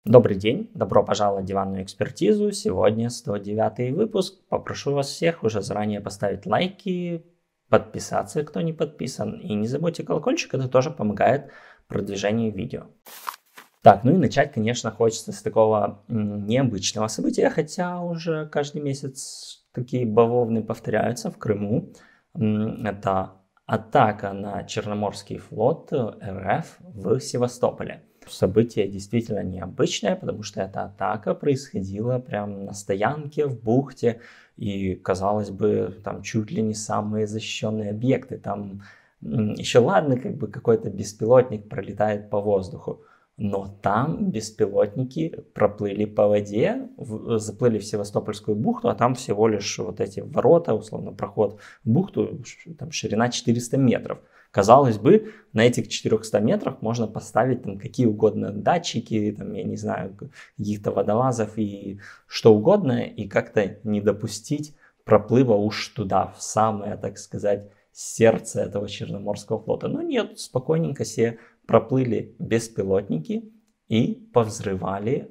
Добрый день, добро пожаловать в диванную экспертизу. Сегодня 109 выпуск. Попрошу вас всех уже заранее поставить лайки, подписаться, кто не подписан. И не забудьте колокольчик, это тоже помогает продвижению видео. Так, ну и начать, конечно, хочется с такого необычного события, хотя уже каждый месяц такие бавовны повторяются в Крыму. Это атака на Черноморский флот РФ в Севастополе. Событие действительно необычное, потому что эта атака происходила прямо на стоянке в бухте, и, казалось бы, там чуть ли не самые защищенные объекты. Там еще ладно, как бы какой-то беспилотник пролетает по воздуху, но там беспилотники проплыли по воде, заплыли в Севастопольскую бухту, а там всего лишь вот эти ворота, условно, проход в бухту, там ширина 400 метров. Казалось бы, на этих 400 метрах можно поставить там какие угодно датчики, там, я не знаю, каких-то водолазов и что угодно, и как-то не допустить проплыва уж туда, в самое, так сказать, сердце этого Черноморского флота. Но нет, спокойненько себе проплыли беспилотники и повзрывали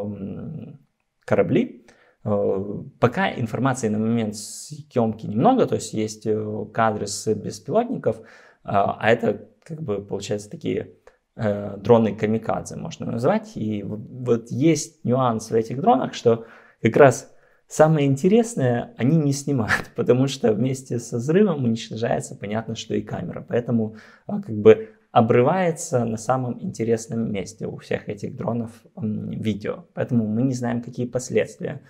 корабли. Пока информации на момент съемки немного, то есть есть кадры с беспилотников, а это, как бы, получается, такие дроны камикадзе можно назвать. И вот есть нюанс в этих дронах, что как раз самое интересное они не снимают, потому что вместе со взрывом уничтожается, понятно, что и камера. Поэтому как бы обрывается на самом интересном месте у всех этих дронов видео. Поэтому мы не знаем, какие последствия.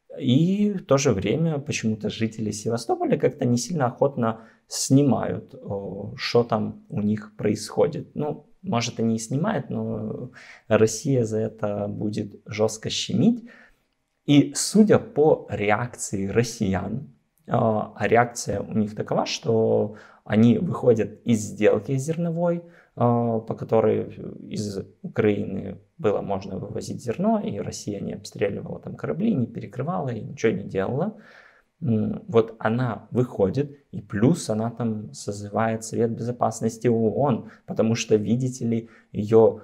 И в то же время почему-то жители Севастополя как-то не сильно охотно снимают, что там у них происходит. Ну, может, они и снимают, но Россия за это будет жестко щемить. И судя по реакции россиян, а реакция у них такова, что они выходят из сделки зерновой, по которой из Украины было можно вывозить зерно, и Россия не обстреливала там корабли, не перекрывала и ничего не делала. Вот она выходит, и плюс она там созывает Совет Безопасности ООН, потому что, видите ли, ее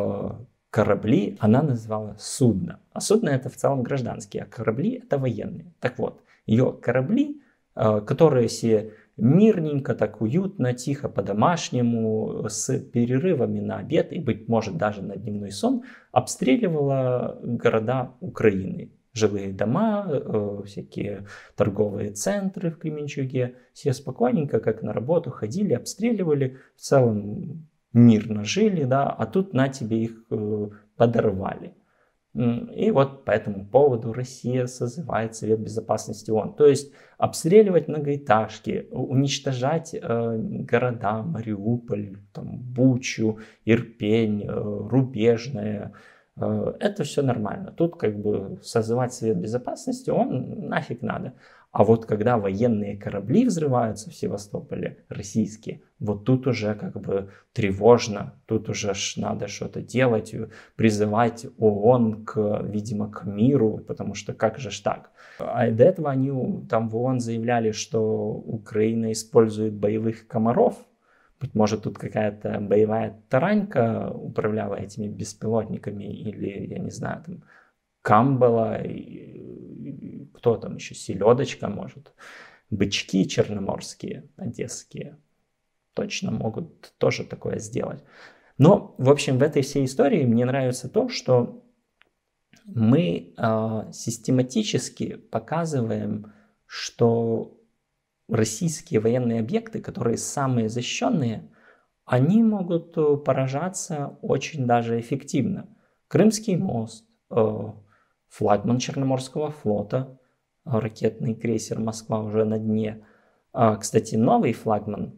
корабли она называла судно. А судно это в целом гражданские, а корабли это военные. Так вот, ее корабли, которые себе мирненько, так уютно, тихо, по-домашнему, с перерывами на обед и, быть может, даже на дневной сон, обстреливала города Украины. Жилые дома, всякие торговые центры в Кременчуге. Все спокойненько, как на работу, ходили, обстреливали. В целом мирно жили, да, а тут на тебе их подорвали. И вот по этому поводу Россия созывает Совет Безопасности ООН. То есть обстреливать многоэтажки, уничтожать города, Мариуполь, там, Бучу, Ирпень, Рубежное. Это все нормально. Тут как бы созывать Совет Безопасности ООН нафиг надо. А вот когда военные корабли взрываются в Севастополе, российские, вот тут уже как бы тревожно, тут уже надо что-то делать, призывать ООН, видимо, к миру, потому что как же ж так? А до этого они там в ООН заявляли, что Украина использует боевых комаров. Быть может, тут какая-то боевая таранька управляла этими беспилотниками, или, я не знаю, там, камбала, кто там еще, селедочка, может, бычки черноморские, одесские, точно могут тоже такое сделать. Но, в общем, в этой всей истории мне нравится то, что мы систематически показываем, что российские военные объекты, которые самые защищенные, они могут поражаться очень даже эффективно. Крымский мост, флагман Черноморского флота, ракетный крейсер «Москва» уже на дне. Кстати, новый флагман,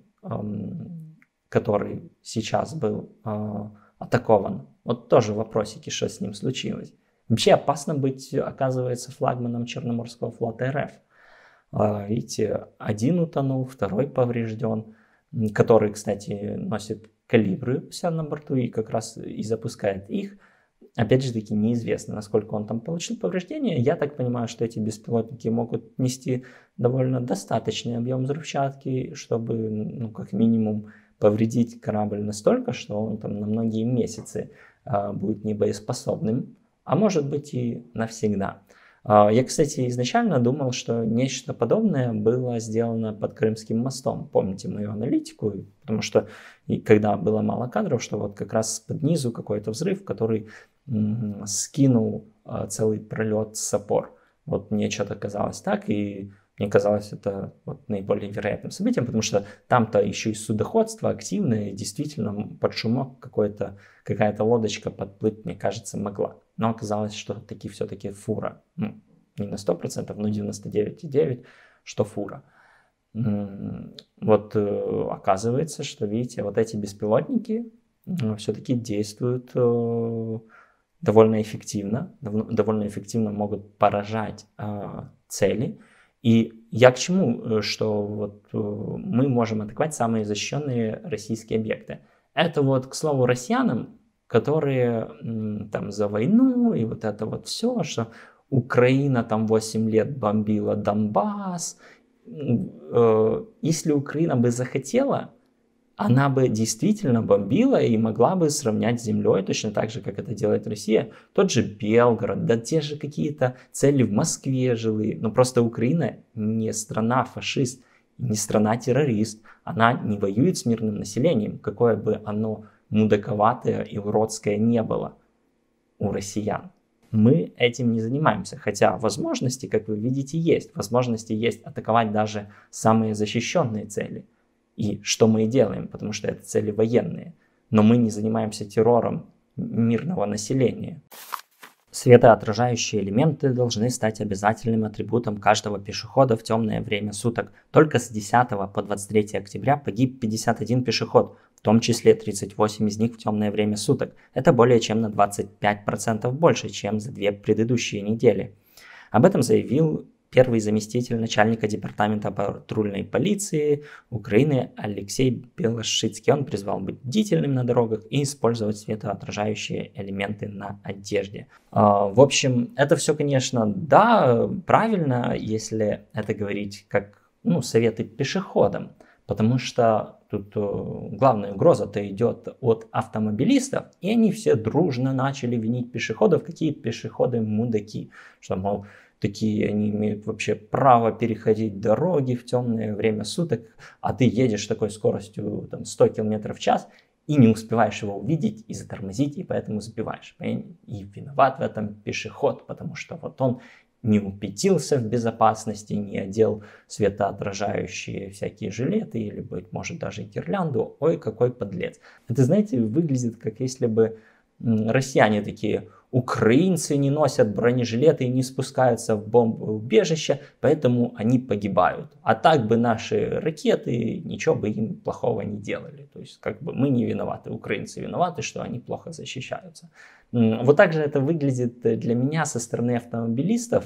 который сейчас был атакован, вот тоже вопросики, что с ним случилось. Вообще опасно быть, оказывается, флагманом Черноморского флота РФ. Видите, один утонул, второй поврежден, который, кстати, носит калибры у себя на борту и как раз и запускает их. Опять же таки неизвестно, насколько он там получил повреждения. Я так понимаю, что эти беспилотники могут нести довольно достаточный объем взрывчатки, чтобы, ну, как минимум, повредить корабль настолько, что он там на многие месяцы будет небоеспособным. а может быть и навсегда. Я, кстати, изначально думал, что нечто подобное было сделано под Крымским мостом. Помните мою аналитику? Потому что когда было мало кадров, что вот как раз под низу какой-то взрыв, который скинул целый пролет с опор. Вот мне что-то казалось так, и мне казалось это вот наиболее вероятным событием, потому что там-то еще и судоходство активное, и действительно под шумок какая-то лодочка подплыть, мне кажется, могла. Но оказалось, что таки все-таки фура. Ну, не на 100%, но 99,9%, что фура. Вот оказывается, что, видите, вот эти беспилотники все-таки действуют довольно эффективно могут поражать цели. И я к чему, что вот мы можем атаковать самые защищенные российские объекты. Это вот, к слову, россиянам, которые там за войну и вот это вот все, что Украина там 8 лет бомбила Донбасс. Если Украина бы захотела, она бы действительно бомбила и могла бы сравнять с землей, точно так же, как это делает Россия. Тот же Белгород, да те же какие-то цели в Москве жилые. Но просто Украина не страна-фашист, не страна-террорист. Она не воюет с мирным населением, какое бы оно мудаковатое и уродское не было у россиян. Мы этим не занимаемся, хотя возможности, как вы видите, есть. Возможности есть атаковать даже самые защищенные цели. И что мы и делаем, потому что это цели военные. Но мы не занимаемся террором мирного населения. Светоотражающие элементы должны стать обязательным атрибутом каждого пешехода в темное время суток. Только с 10 по 23 октября погиб 51 пешеход, в том числе 38 из них в темное время суток. Это более чем на 25% больше, чем за 2 предыдущие недели. Об этом заявил первый заместитель начальника департамента патрульной полиции Украины Алексей Белошицкий. Он призвал быть бдительным на дорогах и использовать светоотражающие элементы на одежде. В общем, это все, конечно, да, правильно, если это говорить как советы пешеходам, потому что тут главная угроза-то идет от автомобилистов, и они все дружно начали винить пешеходов, какие пешеходы мудаки, что, мол, такие они имеют вообще право переходить дороги в темное время суток, а ты едешь такой скоростью 100 км в час и не успеваешь его увидеть и затормозить, и поэтому сбиваешь. И виноват в этом пешеход, потому что вот он не упятился в безопасности, не одел светоотражающие всякие жилеты или, быть может, даже гирлянду. Ой, какой подлец. Это, знаете, выглядит, как если бы россияне такие: украинцы не носят бронежилеты и не спускаются в бомбоубежище, поэтому они погибают. А так бы наши ракеты ничего бы им плохого не делали. То есть как бы мы не виноваты, украинцы виноваты, что они плохо защищаются. Вот так же это выглядит для меня со стороны автомобилистов.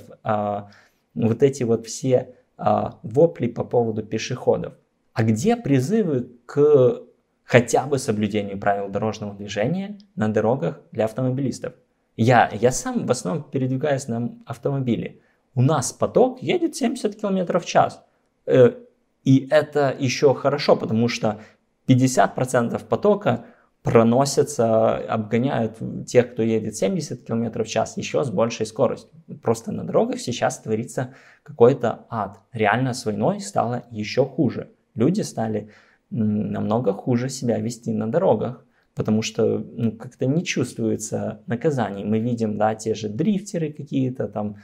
Вот эти вот все вопли по поводу пешеходов. А где призывы к хотя бы соблюдению правил дорожного движения на дорогах для автомобилистов? Я сам в основном передвигаюсь на автомобиле. У нас поток едет 70 км в час. И это еще хорошо, потому что 50% потока проносятся, обгоняют тех, кто едет 70 км в час, еще с большей скоростью. Просто на дорогах сейчас творится какой-то ад. Реально с войной стало еще хуже. Люди стали намного хуже себя вести на дорогах, потому что как-то не чувствуется наказаний. Мы видим, да, те же дрифтеры какие-то там,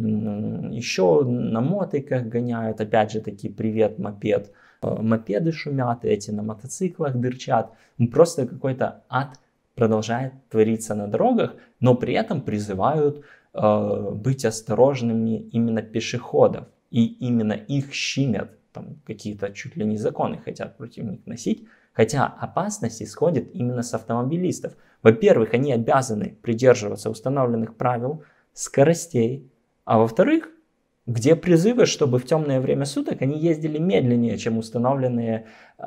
еще на мотиках гоняют, опять же таки, привет, мопед. Мопеды шумят, эти на мотоциклах дырчат. Просто какой-то ад продолжает твориться на дорогах, но при этом призывают быть осторожными именно пешеходов. И именно их щемят. Там какие-то чуть ли не законы хотят против них носить. Хотя опасность исходит именно с автомобилистов. Во-первых, они обязаны придерживаться установленных правил, скоростей. А во-вторых, где призывы, чтобы в темное время суток они ездили медленнее, чем установленные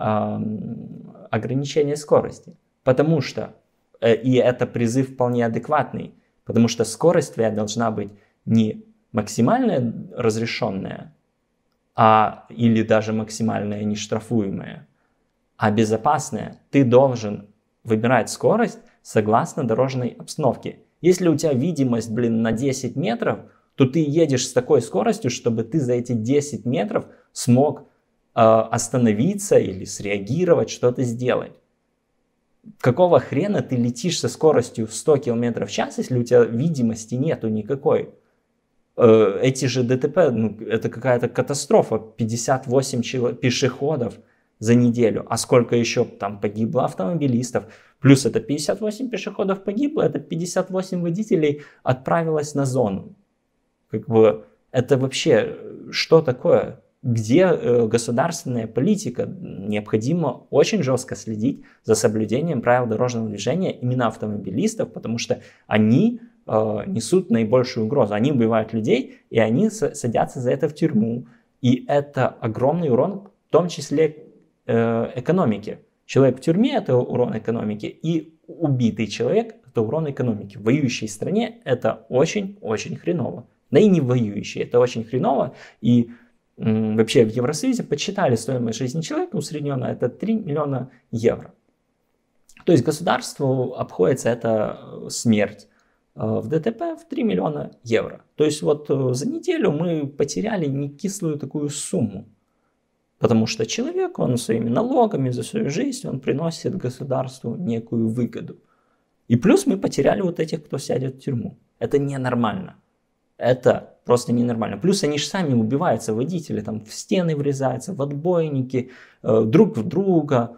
ограничения скорости. Потому что, и это призыв вполне адекватный, потому что скорость твоя должна быть не максимальная разрешенная, или даже максимальная нештрафуемая, а безопасная. Ты должен выбирать скорость согласно дорожной обстановке. Если у тебя видимость, на 10 метров, то ты едешь с такой скоростью, чтобы ты за эти 10 метров смог остановиться или среагировать, что-то сделать. Какого хрена ты летишь со скоростью в 100 км в час, если у тебя видимости нету никакой? Эти же ДТП, это какая-то катастрофа. 58 пешеходов за неделю. А сколько еще там погибло автомобилистов? Плюс это 58 пешеходов погибло, это 58 водителей отправилось на зону. Это вообще что такое? Где государственная политика? Необходимо очень жестко следить за соблюдением правил дорожного движения именно автомобилистов, потому что они несут наибольшую угрозу. Они убивают людей, и они садятся за это в тюрьму. И это огромный урон, в том числе экономике. Человек в тюрьме – это урон экономики, и убитый человек – это урон экономики. В воюющей стране это очень-очень хреново. Да и не воюющей, это очень хреново. И вообще в Евросоюзе подсчитали стоимость жизни человека усредненно, это 3 миллиона евро. То есть государству обходится эта смерть в ДТП в 3 миллиона евро. То есть вот за неделю мы потеряли не кислую такую сумму. Потому что человек, он своими налогами за свою жизнь, он приносит государству некую выгоду. И плюс мы потеряли вот этих, кто сядет в тюрьму. Это ненормально. Это просто ненормально. Плюс они же сами убиваются, водители, там в стены врезаются, в отбойники, друг в друга.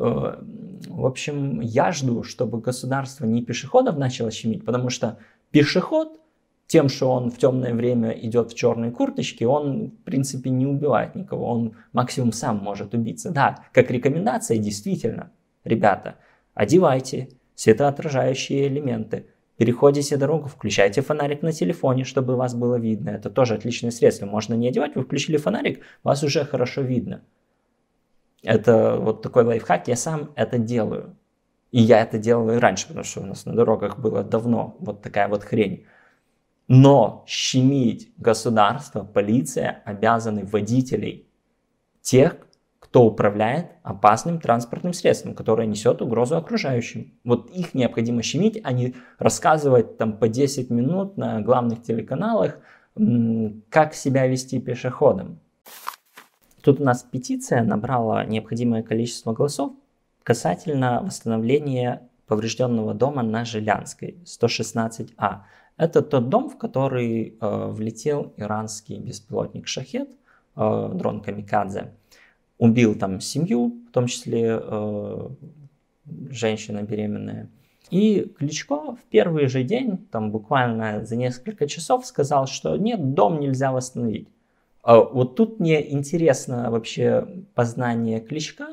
В общем, я жду, чтобы государство не пешеходов начало щемить, потому что пешеход, тем, что он в темное время идет в черной курточке, он, в принципе, не убивает никого, он максимум сам может убиться. Да, как рекомендация, действительно, ребята, одевайте светоотражающие элементы, переходите дорогу, включайте фонарик на телефоне, чтобы вас было видно. Это тоже отличное средство. Можно не одевать, вы включили фонарик, вас уже хорошо видно. Это вот такой лайфхак, я сам это делаю. И я это делал и раньше, потому что у нас на дорогах было давно вот такая вот хрень. Но щемить государство, полиция обязаны водителей, тех, кто управляет опасным транспортным средством, которое несет угрозу окружающим. Вот их необходимо щемить, а не рассказывать там по 10 минут на главных телеканалах, как себя вести пешеходом. Тут у нас петиция набрала необходимое количество голосов касательно восстановления поврежденного дома на Жилянской, 116А. Это тот дом, в который влетел иранский беспилотник «Шахед», дрон «Камикадзе». Убил там семью, в том числе женщина беременная. И Кличко в первый же день, там буквально за несколько часов, сказал, что нет, дом нельзя восстановить. Вот тут мне интересно вообще познание Кличка,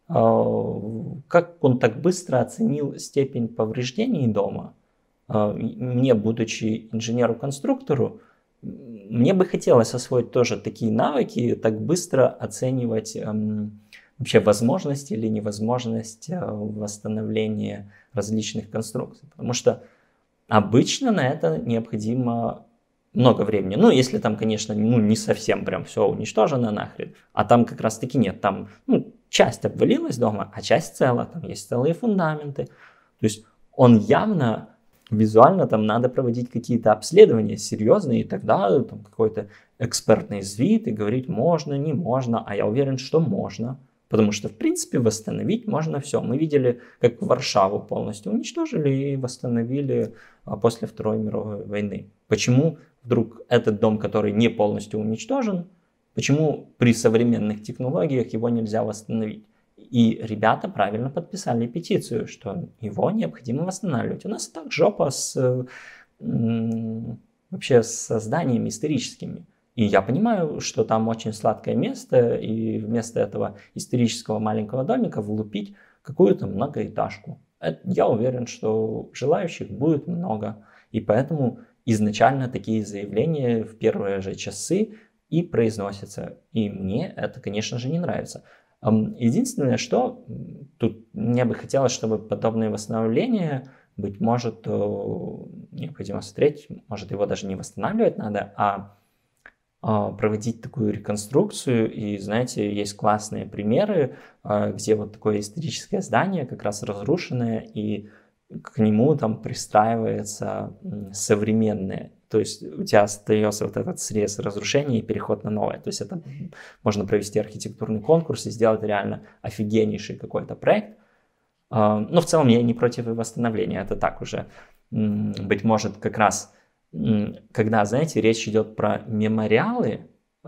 как он так быстро оценил степень повреждений дома. Мне, будучи инженеру-конструктору, мне бы хотелось освоить тоже такие навыки, так быстро оценивать вообще возможность или невозможность восстановления различных конструкций. Потому что обычно на это необходимо много времени. Ну, если там, конечно, не совсем прям все уничтожено нахрен, а там как раз таки нет. Там часть обвалилась дома, а часть цела, там есть целые фундаменты. То есть он явно... Визуально там надо проводить какие-то обследования серьезные, и тогда там какой-то экспертный звит и говорить можно, не можно, а я уверен, что можно. Потому что, в принципе, восстановить можно все. Мы видели, как Варшаву полностью уничтожили и восстановили после Второй мировой войны. Почему вдруг этот дом, который не полностью уничтожен, почему при современных технологиях его нельзя восстановить? И ребята правильно подписали петицию, что его необходимо восстанавливать. У нас и так жопа вообще с зданиями историческими. И я понимаю, что там очень сладкое место, и вместо этого исторического маленького домика влупить какую-то многоэтажку. Я уверен, что желающих будет много. И поэтому изначально такие заявления в первые же часы и произносятся. И мне это, конечно же, не нравится. Единственное, что тут мне бы хотелось, чтобы подобные восстановления, быть может, необходимо смотреть, может его даже не восстанавливать надо, а проводить такую реконструкцию. И, знаете, есть классные примеры, где вот такое историческое здание как раз разрушенное, и к нему там пристраивается современное. То есть у тебя остается вот этот срез разрушения и переход на новое. То есть это можно провести архитектурный конкурс и сделать реально офигеннейший какой-то проект. Но в целом я не против и восстановления. Это так уже, быть может, как раз, когда, знаете, речь идет про мемориалы,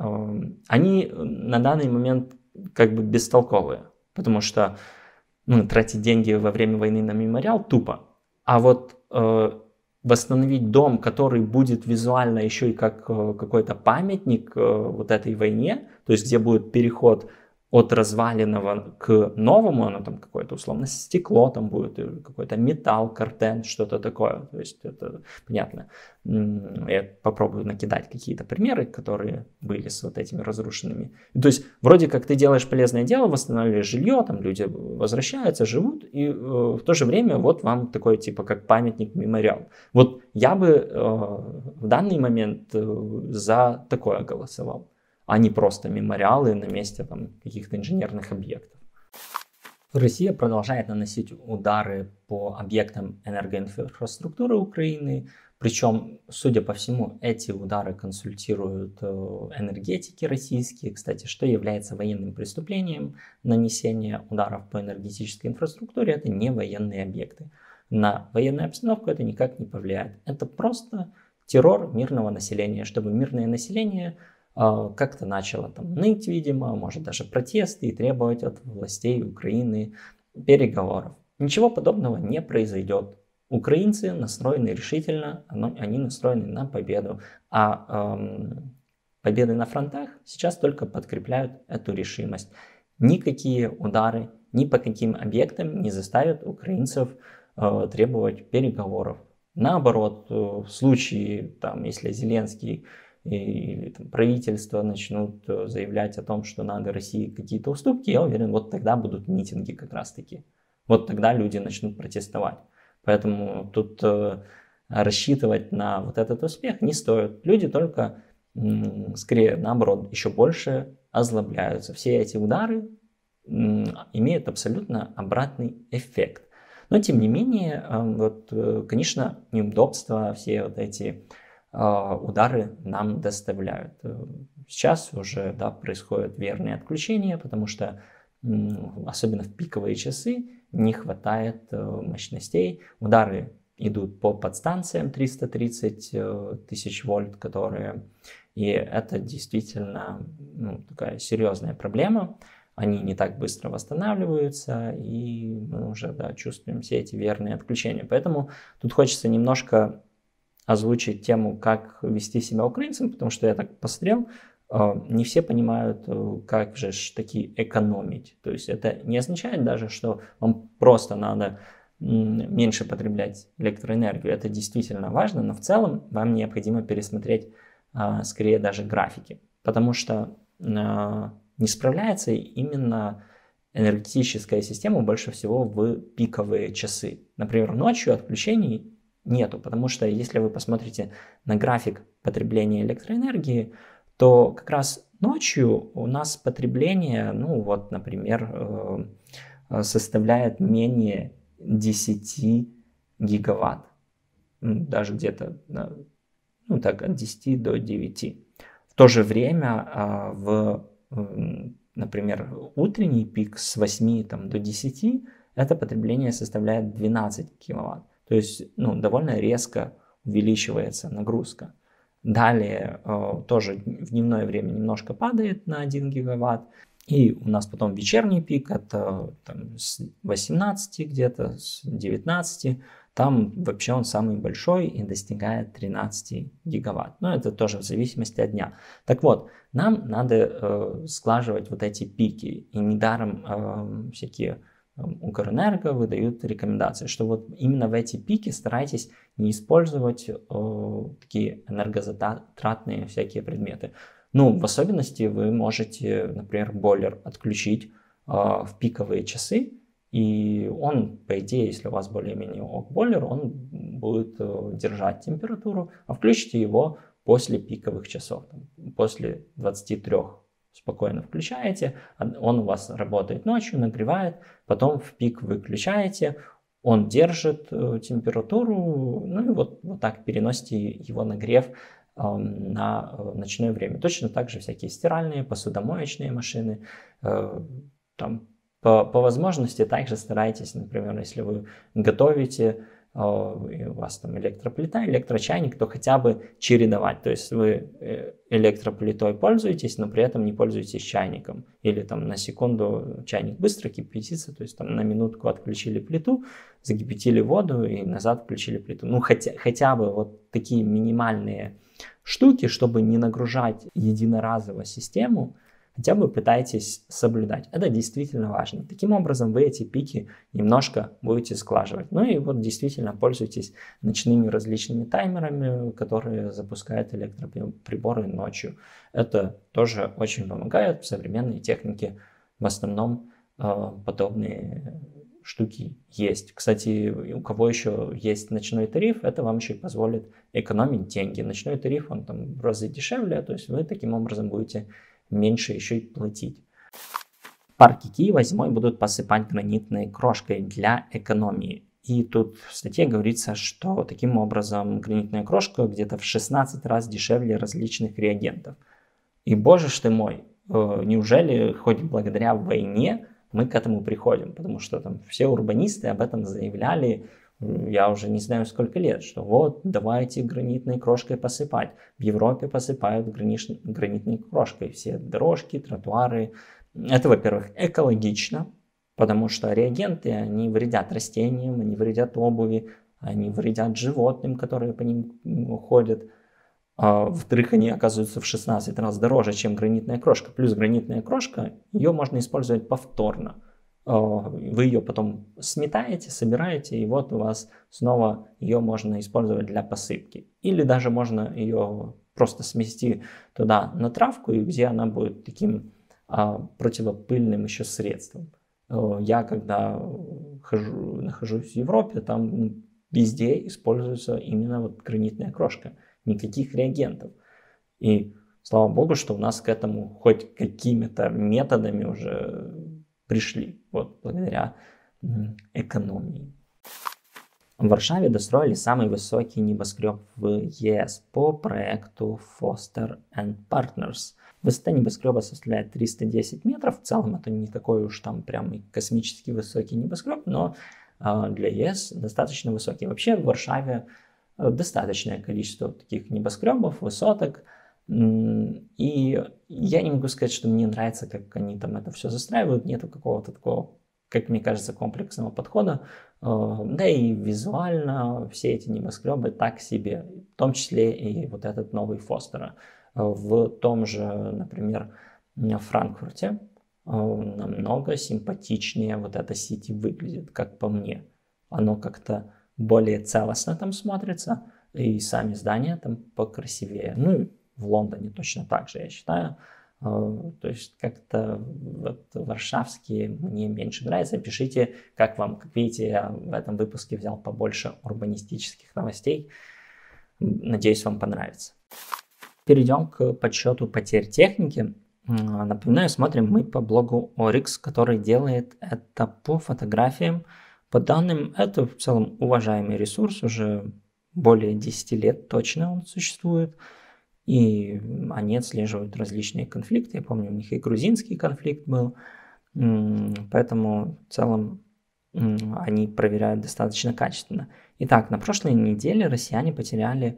они на данный момент как бы бестолковые. Потому что тратить деньги во время войны на мемориал тупо. А вот восстановить дом, который будет визуально еще и как какой-то памятник вот этой войне, то есть где будет переход от разваленного к новому, оно там какое-то условно стекло, там будет какой-то металл, картен, что-то такое. То есть это понятно. Я попробую накидать какие-то примеры, которые были с вот этими разрушенными. То есть вроде как ты делаешь полезное дело, восстанавливаешь жилье, там люди возвращаются, живут, и в то же время вот вам такой типа как памятник, мемориал. Вот я бы в данный момент за такое голосовал, а не просто мемориалы на месте там каких-то инженерных объектов. Россия продолжает наносить удары по объектам энергоинфраструктуры Украины, причем, судя по всему, эти удары консультируют энергетики российские, кстати, что является военным преступлением. Нанесение ударов по энергетической инфраструктуре — это не военные объекты. На военную обстановку это никак не повлияет. Это просто террор мирного населения, чтобы мирное население как-то начало там ныть, видимо, может даже протесты и требовать от властей Украины переговоров. Ничего подобного не произойдет. Украинцы настроены решительно, они настроены на победу. А победы на фронтах сейчас только подкрепляют эту решимость. Никакие удары ни по каким объектам не заставят украинцев требовать переговоров. Наоборот, в случае, там, если Зеленский или там, правительство начнут заявлять о том, что надо России какие-то уступки, я уверен, вот тогда будут митинги как раз таки. Вот тогда люди начнут протестовать. Поэтому тут рассчитывать на вот этот успех не стоит. Люди только, скорее наоборот, еще больше озлобляются. Все эти удары имеют абсолютно обратный эффект. Но тем не менее, вот, конечно, неудобства, все вот эти удары нам доставляют. Сейчас уже происходят верные отключения, потому что особенно в пиковые часы не хватает мощностей. Удары идут по подстанциям 330 тысяч вольт, и это действительно такая серьезная проблема. Они не так быстро восстанавливаются, и мы уже чувствуем все эти верные отключения. Поэтому тут хочется немножко озвучить тему, как вести себя украинцам, потому что я так посмотрел, не все понимают, как же таки экономить. То есть это не означает даже, что вам просто надо меньше потреблять электроэнергию. Это действительно важно, но в целом вам необходимо пересмотреть скорее даже графики, потому что не справляется именно энергетическая система больше всего в пиковые часы. Например, ночью отключений нету, потому что если вы посмотрите на график потребления электроэнергии, то как раз ночью у нас потребление, например, составляет менее 10 гигаватт. Даже где-то от 10 до 9. В то же время например, утренний пик с 8 до 10, это потребление составляет 12 киловатт. То есть довольно резко увеличивается нагрузка. Далее тоже в дневное время немножко падает на 1 гигаватт. И у нас потом вечерний пик, это с 18 где-то, с 19. Там вообще он самый большой и достигает 13 гигаватт. Но это тоже в зависимости от дня. Так вот, нам надо сглаживать вот эти пики. И недаром всякие Укрэнерго выдают рекомендации, что вот именно в эти пики старайтесь не использовать такие энергозатратные всякие предметы. В особенности вы можете, например, бойлер отключить в пиковые часы, и он, по идее, если у вас более-менее бойлер, он будет держать температуру, а включите его после пиковых часов, после 23 спокойно включаете, он у вас работает ночью, нагревает, потом в пик выключаете, он держит температуру, ну и вот так переносите его нагрев на ночное время. Точно так же всякие стиральные, посудомоечные машины. Там, по возможности также старайтесь, например, если вы готовите, и у вас там электроплита, электрочайник, то хотя бы чередовать. То есть вы электроплитой пользуетесь, но при этом не пользуетесь чайником. Или там на секунду чайник быстро кипятится, то есть там на минутку отключили плиту, закипятили воду и назад включили плиту. Ну хотя бы вот такие минимальные штуки, чтобы не нагружать единоразово систему, хотя бы пытайтесь соблюдать. Это действительно важно. Таким образом вы эти пики немножко будете сглаживать. Ну и вот действительно пользуйтесь ночными различными таймерами, которые запускают электроприборы ночью. Это тоже очень помогает. В современной технике в основном подобные штуки есть. Кстати, у кого еще есть ночной тариф, это вам еще и позволит экономить деньги. Ночной тариф, он там в разы дешевле, то есть вы таким образом будете меньше еще и платить. Парки Киева зимой будут посыпать гранитной крошкой для экономии. И тут в статье говорится, что таким образом гранитная крошка где-то в 16 раз дешевле различных реагентов. И боже ж ты мой, неужели хоть благодаря войне мы к этому приходим? Потому что там все урбанисты об этом заявляли, я уже не знаю сколько лет, что вот давайте гранитной крошкой посыпать. В Европе посыпают гранитной крошкой все дорожки, тротуары. Это, во-первых, экологично, потому что реагенты, они вредят растениям, они вредят обуви, они вредят животным, которые по ним ходят. Во-вторых, они оказываются в 16 раз дороже, чем гранитная крошка. Плюс гранитная крошка, ее можно использовать повторно. Вы ее потом сметаете, собираете, и вот у вас снова ее можно использовать для посыпки. Или даже можно ее просто смести туда на травку, и где она будет таким противопыльным еще средством. Я когда нахожусь в Европе, там везде используется именно вот гранитная крошка. Никаких реагентов. И слава богу, что у нас к этому хоть какими-то методами уже пришли, вот благодаря экономии. В Варшаве достроили самый высокий небоскреб в ЕС по проекту Foster and Partners. Высота небоскреба составляет 310 метров. В целом это не такой уж там прям и космически высокий небоскреб, но для ЕС достаточно высокий. Вообще в Варшаве достаточное количество таких небоскребов, высоток. И я не могу сказать, что мне нравится, как они там это все застраивают. Нету какого-то такого, как мне кажется, комплексного подхода. Да и визуально все эти небоскребы так себе. В том числе и вот этот новый Фостера. В том же, например, в Франкфурте намного симпатичнее вот это Сити выглядит, как по мне. Оно как-то более целостно там смотрится, и сами здания там покрасивее. Ну и в Лондоне точно так же, я считаю. То есть как-то вот варшавские мне меньше нравятся. Пишите, как вам. Как видите, я в этом выпуске взял побольше урбанистических новостей. Надеюсь, вам понравится. Перейдем к подсчету потерь техники. Напоминаю, смотрим мы по блогу Oryx, который делает это по фотографиям. По данным, это в целом уважаемый ресурс, уже более 10 лет точно он существует. И они отслеживают различные конфликты. Я помню, у них и грузинский конфликт был. Поэтому в целом они проверяют достаточно качественно. Итак, на прошлой неделе россияне потеряли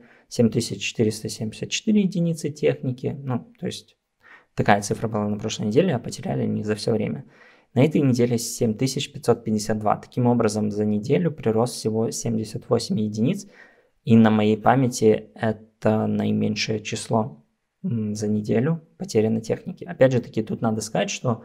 7474 единицы техники. Ну, то есть такая цифра была на прошлой неделе, а потеряли они за все время. На этой неделе 7552. Таким образом, за неделю прирост всего 78 единиц. И на моей памяти это наименьшее число за неделю потерянной техники. Опять же таки, тут надо сказать, что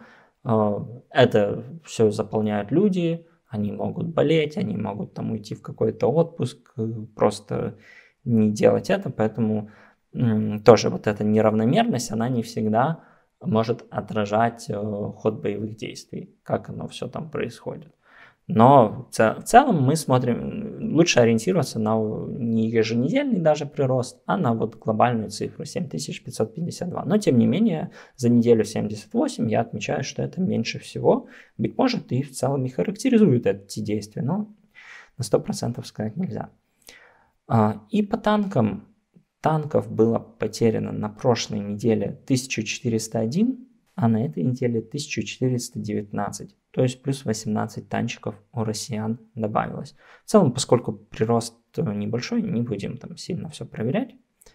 это все заполняют люди, они могут болеть, они могут там уйти в какой-то отпуск, просто не делать это. Поэтому тоже вот эта неравномерность, она не всегда может отражать ход боевых действий, как оно все там происходит. Но в целом мы смотрим, лучше ориентироваться на не еженедельный даже прирост, а на вот глобальную цифру 7552. Но тем не менее, за неделю 78 я отмечаю, что это меньше всего, быть может, и в целом и характеризует эти действия. Но на 100% сказать нельзя. И по танкам. Танков было потеряно на прошлой неделе 1401, а на этой неделе 1419. То есть плюс 18 танчиков у россиян добавилось. В целом, поскольку прирост небольшой, не будем там сильно все проверять.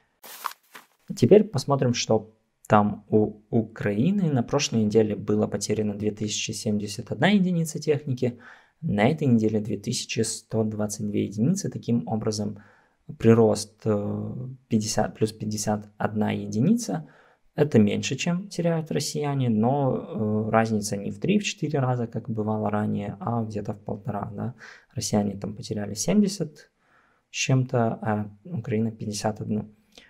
Теперь посмотрим, что там у Украины. На прошлой неделе было потеряно 2071 единица техники. На этой неделе 2122 единицы. Таким образом, прирост 50 плюс 51 единица. Это меньше, чем теряют россияне, но разница не в 3-4 раза, как бывало ранее, а где-то в 1,5. Да? Россияне там потеряли 70 с чем-то, а Украина 51.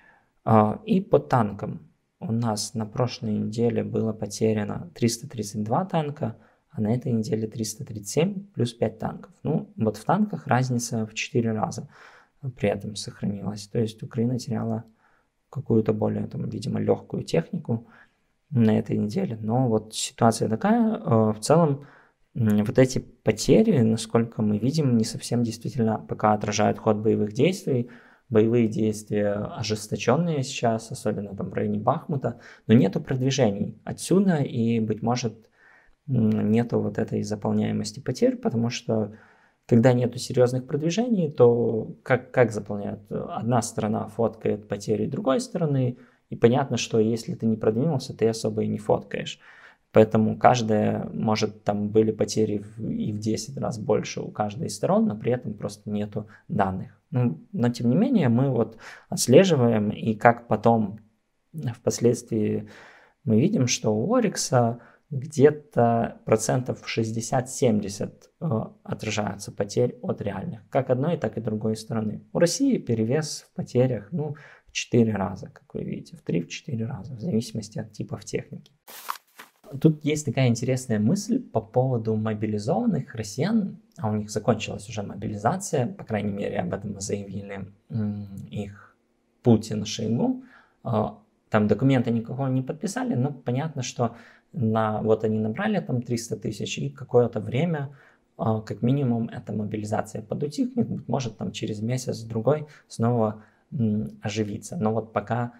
И по танкам. У нас на прошлой неделе было потеряно 332 танка, а на этой неделе 337 плюс 5 танков. Ну, вот в танках разница в 4 раза при этом сохранилась. То есть Украина теряла какую-то более, там, видимо, легкую технику на этой неделе. Но вот ситуация такая. В целом, вот эти потери, насколько мы видим, не совсем действительно пока отражают ход боевых действий. Боевые действия ожесточенные сейчас, особенно там в районе Бахмута, но нету продвижений отсюда, и, быть может, нету вот этой заполняемости потерь, потому что когда нету серьезных продвижений, то как заполняют? Одна сторона фоткает потери другой стороны, и понятно, что если ты не продвинулся, ты особо и не фоткаешь. Поэтому каждая, может, там были потери и в 10 раз больше у каждой из сторон, но при этом просто нету данных. Но тем не менее мы вот отслеживаем, и как потом впоследствии мы видим, что у Орикса где-то 60-70% отражаются потерь от реальных, как одной, так и другой стороны. У России перевес в потерях в 4 раза, как вы видите, в 3-4 раза, в зависимости от типов техники. Тут есть такая интересная мысль по поводу мобилизованных россиян, а у них закончилась уже мобилизация, по крайней мере, об этом заявили их Путин и Шойгу. Там документа никакого не подписали, но понятно, что вот они набрали там 300 тысяч, и какое-то время, как минимум, эта мобилизация подутихнет, может там через месяц-другой снова оживиться. Но вот пока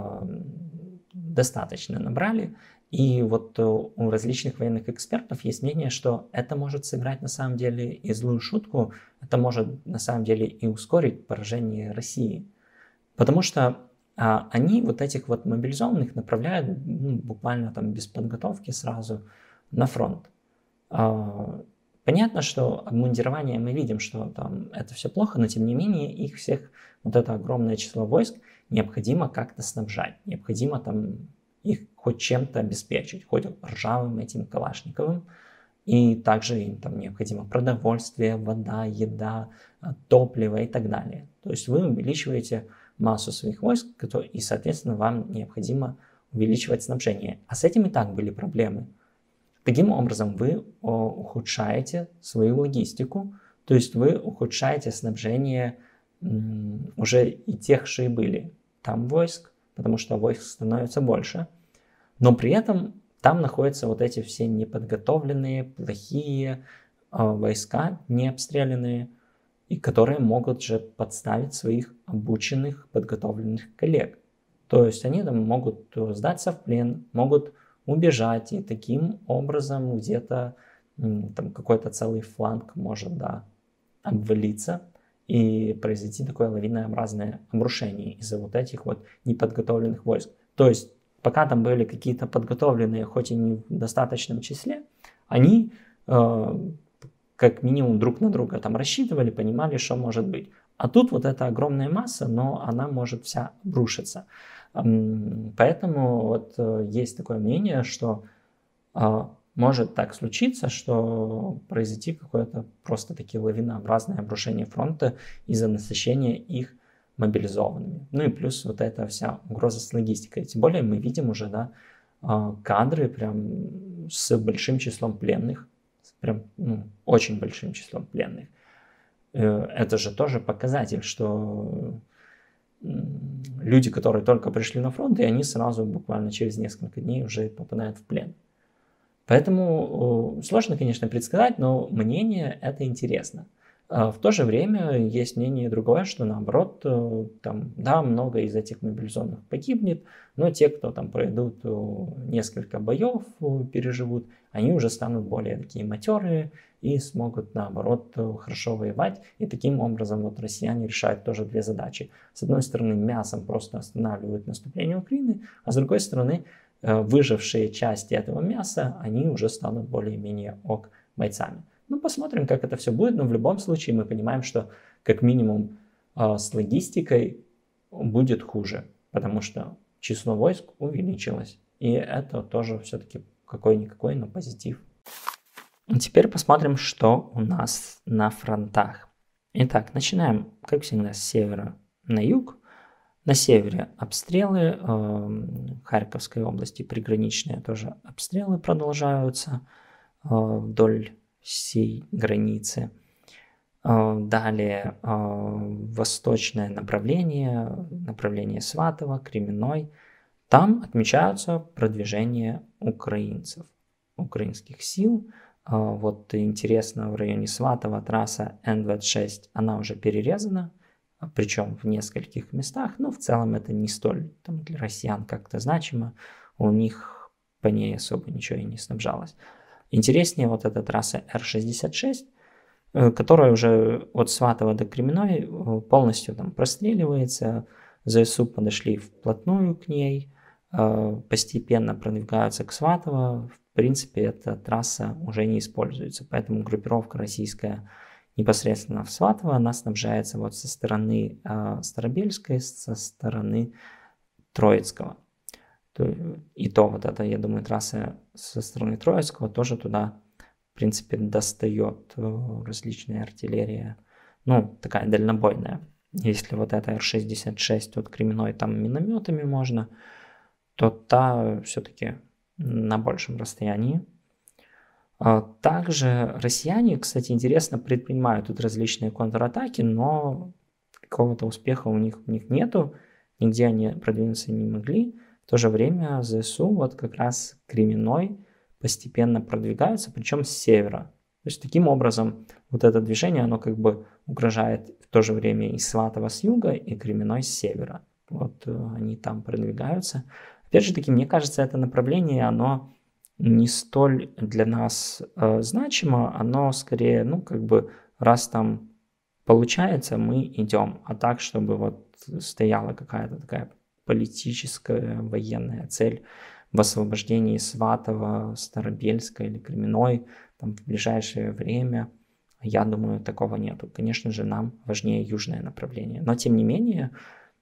достаточно набрали. И вот у различных военных экспертов есть мнение, что это может сыграть на самом деле и злую шутку, это может на самом деле и ускорить поражение России. Потому что они вот этих вот мобилизованных направляют буквально там без подготовки сразу на фронт. Понятно, что обмундирование мы видим, что там это все плохо, но тем не менее их всех, вот это огромное число войск, необходимо как-то снабжать, необходимо там их хоть чем-то обеспечить, хоть ржавым этим Калашниковым. И также им там необходимо продовольствие, вода, еда, топливо и так далее. То есть вы увеличиваете массу своих войск, и, соответственно, вам необходимо увеличивать снабжение. А с этим и так были проблемы. Таким образом, вы ухудшаете свою логистику, то есть вы ухудшаете снабжение уже и тех, что и были там войск, потому что войск становится больше. Но при этом там находятся вот эти все неподготовленные, плохие войска, не обстрелянные, и которые могут же подставить своих обученных, подготовленных коллег. То есть они там могут сдаться в плен, могут убежать, и таким образом где-то там какой-то целый фланг может обвалиться и произойти такое лавинообразное обрушение из-за вот этих вот неподготовленных войск. То есть пока там были какие-то подготовленные, хоть и не в достаточном числе, они как минимум друг на друга там рассчитывали, понимали, что может быть. А тут вот эта огромная масса, но она может вся обрушиться. Поэтому вот есть такое мнение, что может так случиться, что произойти какое-то просто-таки лавинообразное обрушение фронта из-за насыщения их мобилизованными. Ну и плюс вот эта вся угроза с логистикой. Тем более мы видим уже кадры прям с большим числом пленных, прям очень большим числом пленных. Это же тоже показатель, что люди, которые только пришли на фронт, и они сразу буквально через несколько дней уже попадают в плен. Поэтому сложно, конечно, предсказать, но мнение это интересно. В то же время есть мнение другое, что наоборот, там, да, много из этих мобилизованных погибнет, но те, кто там пройдут несколько боев, переживут, они уже станут более такие матерые и смогут наоборот хорошо воевать. И таким образом вот россияне решают тоже две задачи. С одной стороны, мясом просто останавливают наступление Украины, а с другой стороны, выжившие части этого мяса, они уже станут более-менее бойцами. Ну, посмотрим, как это все будет, но в любом случае мы понимаем, что как минимум с логистикой будет хуже, потому что число войск увеличилось. И это тоже все-таки какой-никакой, но позитив. Теперь посмотрим, что у нас на фронтах. Итак, начинаем, как всегда, с севера на юг. На севере обстрелы, Харьковской области приграничные тоже обстрелы продолжаются вдоль всей границы. Далее восточное направление Сватово, Кременной. Там отмечаются продвижения украинских сил. Вот интересно, в районе Сватова трасса Н-26, она уже перерезана, причем в нескольких местах, но в целом это не столь там, для россиян как-то значимо, у них по ней особо ничего и не снабжалось. Интереснее вот эта трасса Р-66, которая уже от Сватова до Кременной полностью там простреливается, ЗСУ подошли вплотную к ней, постепенно продвигаются к Сватово. В принципе, эта трасса уже не используется, поэтому группировка российская непосредственно в Сватово, она снабжается вот со стороны Старобельской, со стороны Троицкого. И то вот это, я думаю, трасса со стороны Троицкого тоже туда, в принципе, достает различная артиллерия, ну, такая дальнобойная. Если вот эта Р-66 от Кременной там минометами можно, то та все-таки на большем расстоянии. Также россияне, кстати, интересно, предпринимают тут различные контратаки, но какого-то успеха у них нету, нигде они продвинуться не могли. В то же время ЗСУ вот как раз Кременной постепенно продвигаются, причем с севера. То есть таким образом вот это движение, оно как бы угрожает в то же время и Сватово с юга, и Кременной с севера. Вот они там продвигаются. Опять же таки, мне кажется, это направление, оно не столь для нас значимо, оно скорее, ну, как бы, раз там получается, мы идем. А так, чтобы вот стояла какая-то такая политическая, военная цель в освобождении Сватова, Старобельска или Кременной там, в ближайшее время, я думаю, такого нету. Конечно же, нам важнее южное направление. Но, тем не менее,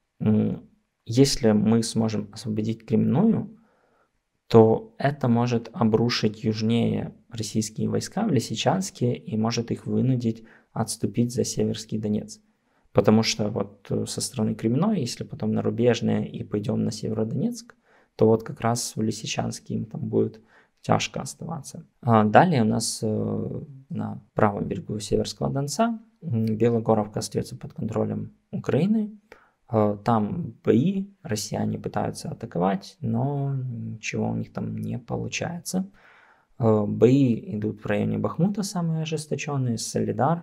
если мы сможем освободить Кременную, то это может обрушить южнее российские войска в Лисичанске и может их вынудить отступить за Северский Донец. Потому что вот со стороны Кременной, если потом на Рубежное и пойдем на Северодонецк, то вот как раз в Лисичанске им там будет тяжко оставаться. Далее у нас на правом берегу Северского Донца Белогоровка остается под контролем Украины. Там бои, россияне пытаются атаковать, но ничего у них там не получается. Бои идут в районе Бахмута, самые ожесточенные, Солидар.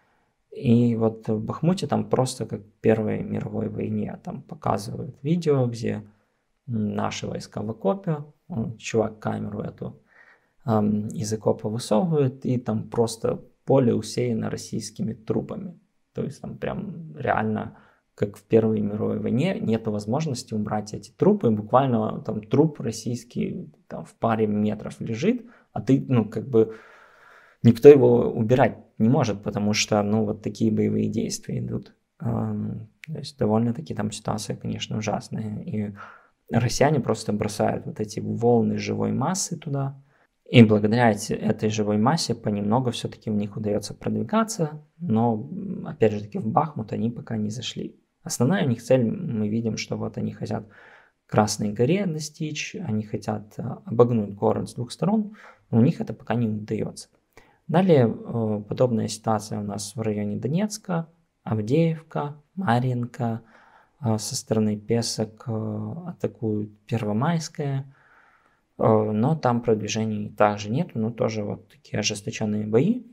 И вот в Бахмуте там просто как в Первой мировой войне. Там показывают видео, где наши войска в окопе, чувак камеру эту из окопа высовывает, и там просто поле усеяно российскими трупами. То есть там прям реально, как в Первой мировой войне, нет возможности убрать эти трупы. Буквально там труп российский там, в паре метров лежит, а ты, ну, как бы, никто его убирать не может, потому что, ну, вот такие боевые действия идут. То есть довольно-таки там ситуация, конечно, ужасная. И россияне просто бросают вот эти волны живой массы туда. И благодаря этой живой массе понемногу все-таки в них удается продвигаться, но, опять же таки, в Бахмут они пока не зашли. Основная у них цель, мы видим, что вот они хотят Красной горе достичь, они хотят обогнуть город с двух сторон, но у них это пока не удается. Далее подобная ситуация у нас в районе Донецка, Авдеевка, Марьинка, со стороны Песок атакуют Первомайское, но там продвижений также нет, но тоже вот такие ожесточенные бои.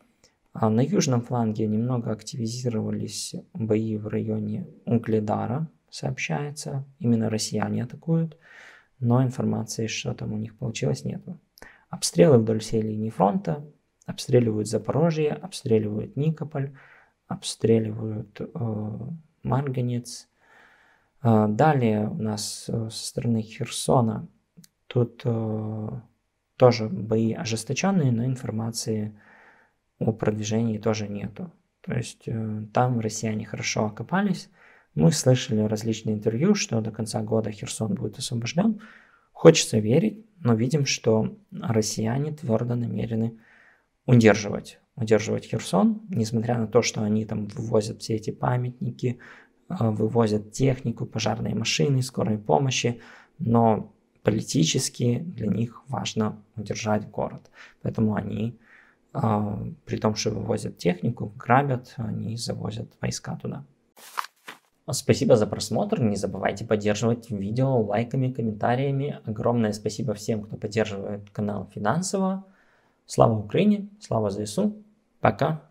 На южном фланге немного активизировались бои в районе Угледара, сообщается. Именно россияне атакуют, но информации, что там у них получилось, нету. Обстрелы вдоль всей линии фронта. Обстреливают Запорожье, обстреливают Никополь, обстреливают Марганец. Далее у нас со стороны Херсона тут тоже бои ожесточенные, но информации о продвижении тоже нету. То есть там россияне хорошо окопались. Мы слышали различные интервью, что до конца года Херсон будет освобожден. Хочется верить, но видим, что россияне твердо намерены удерживать Херсон, несмотря на то, что они там вывозят все эти памятники, вывозят технику, пожарные машины, скорой помощи, но политически для них важно удержать город. Поэтому они, при том, что вывозят технику, грабят, они завозят войска туда. Спасибо за просмотр, не забывайте поддерживать видео лайками, комментариями. Огромное спасибо всем, кто поддерживает канал финансово. Слава Украине, слава ЗСУ, пока!